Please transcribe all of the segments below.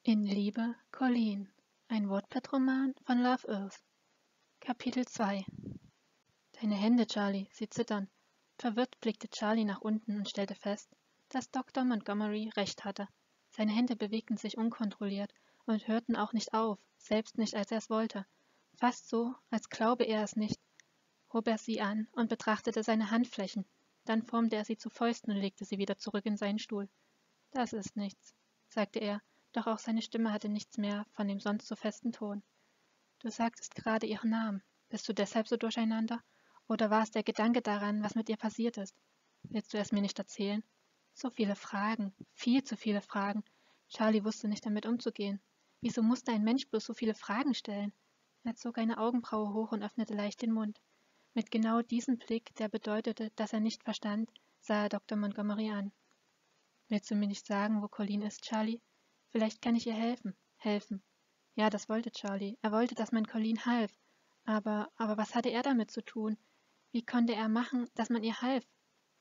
In Liebe, Colleen. Ein Wattpad-Roman von Love Earth. Kapitel 2. Deine Hände, Charlie, sie zittern. Verwirrt blickte Charlie nach unten und stellte fest, dass Dr. Montgomery recht hatte. Seine Hände bewegten sich unkontrolliert und hörten auch nicht auf, selbst nicht, als er es wollte. Fast so, als glaube er es nicht, hob er sie an und betrachtete seine Handflächen. Dann formte er sie zu Fäusten und legte sie wieder zurück in seinen Stuhl. Das ist nichts, sagte er, doch auch seine Stimme hatte nichts mehr von dem sonst so festen Ton. Du sagtest gerade ihren Namen. Bist du deshalb so durcheinander? Oder war es der Gedanke daran, was mit ihr passiert ist? Willst du es mir nicht erzählen? So viele Fragen, viel zu viele Fragen. Charlie wusste nicht damit umzugehen. Wieso musste ein Mensch bloß so viele Fragen stellen? Er zog eine Augenbraue hoch und öffnete leicht den Mund. Mit genau diesem Blick, der bedeutete, dass er nicht verstand, sah er Dr. Montgomery an. Willst du mir nicht sagen, wo Colleen ist, Charlie? Vielleicht kann ich ihr helfen. Helfen. Ja, das wollte Charlie. Er wollte, dass man Colleen half. Aber was hatte er damit zu tun? Wie konnte er machen, dass man ihr half?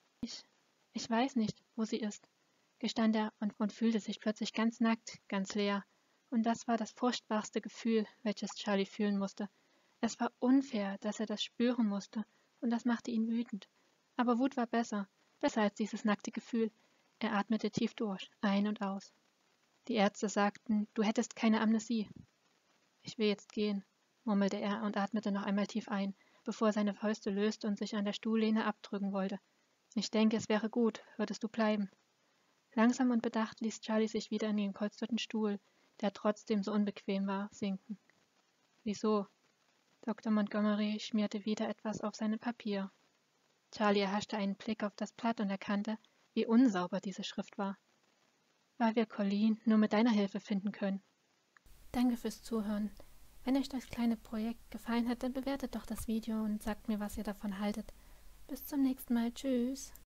Ich weiß nicht, wo sie ist, gestand er und fühlte sich plötzlich ganz nackt, ganz leer. Und das war das furchtbarste Gefühl, welches Charlie fühlen musste. Es war unfair, dass er das spüren musste, und das machte ihn wütend. Aber Wut war besser, besser als dieses nackte Gefühl. Er atmete tief durch, ein und aus. Die Ärzte sagten, du hättest keine Amnesie. Ich will jetzt gehen, murmelte er und atmete noch einmal tief ein, bevor er seine Fäuste löste und sich an der Stuhllehne abdrücken wollte. Ich denke, es wäre gut, würdest du bleiben. Langsam und bedacht ließ Charlie sich wieder in den gepolsterten Stuhl, der trotzdem so unbequem war, sinken. Wieso? Dr. Montgomery schmierte wieder etwas auf seine Papier. Charlie erhaschte einen Blick auf das Blatt und erkannte, wie unsauber diese Schrift war. Weil wir Colleen nur mit deiner Hilfe finden können. Danke fürs Zuhören. Wenn euch das kleine Projekt gefallen hat, dann bewertet doch das Video und sagt mir, was ihr davon haltet. Bis zum nächsten Mal. Tschüss.